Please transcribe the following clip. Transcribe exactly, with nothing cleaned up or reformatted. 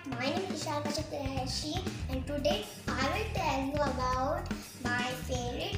My name is Ishal Kashif Qureshi and today I will tell you about my favorite